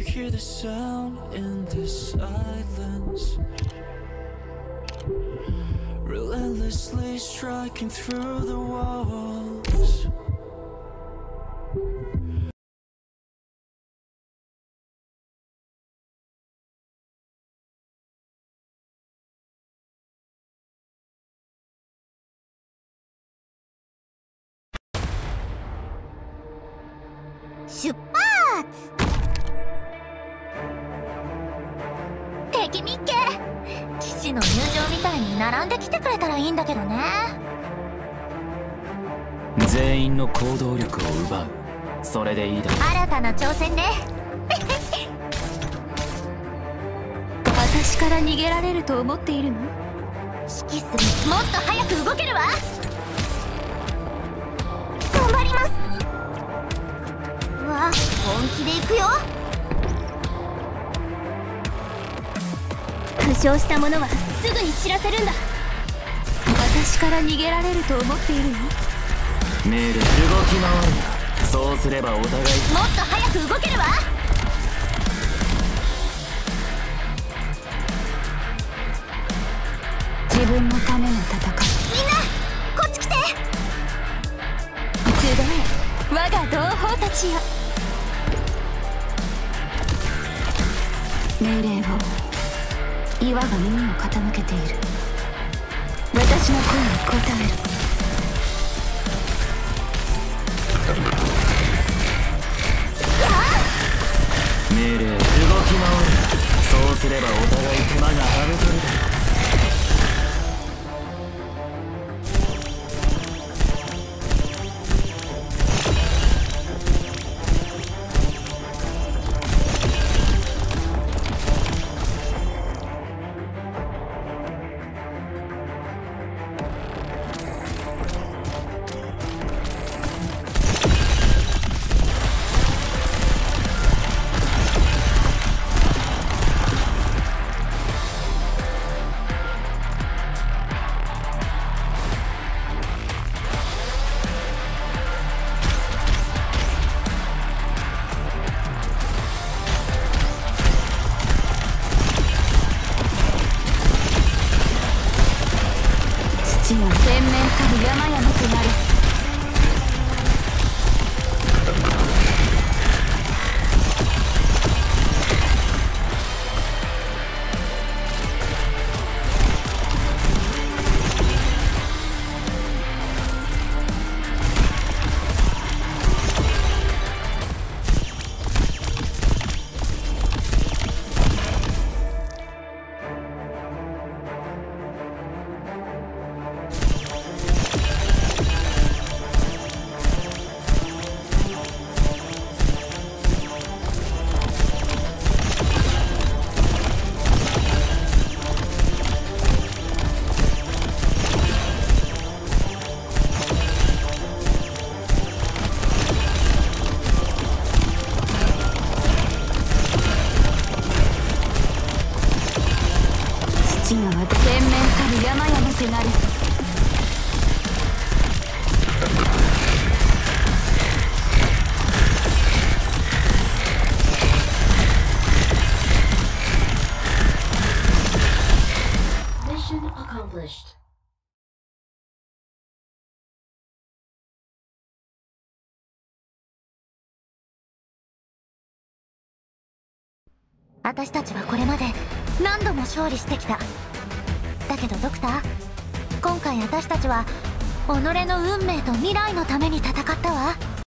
hear the sound in the silence, relentlessly striking through the walls. 出発！敵みっけ、父の入場みたいに並んできてくれたらいいんだけどね。 全員の行動力を奪う、それでいいだろう。 新たな挑戦ね。 私から逃げられると思っているの？ 指揮する。もっと早く動けるわ。頑張ります。わあ、本気で行くよ。 負傷した者はすぐに知らせるんだ。私から逃げられると思っているの？ メール、動き回るな。そうすればお互い。もっと早く動けるわ。 自分のための戦い。 みんなこっち来て。 集え、我が同胞たちよ。命令を岩が耳を傾けている。私の声に応える。 命令、動き回るな。そうすればお互い手間が省けるだろう。 天面たる山々となる。父が天面たる山々となる。 Mission accomplished. 私たちはこれまで何度も勝利してきた。だけどドクター、今回私たちは己の運命と未来のために戦ったわ。